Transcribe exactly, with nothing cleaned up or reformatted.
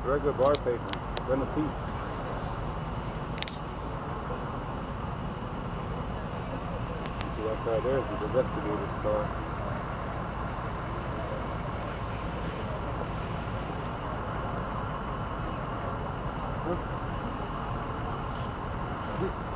Regular bar paper. Then a piece. See that car there is the investigator's car. Huh?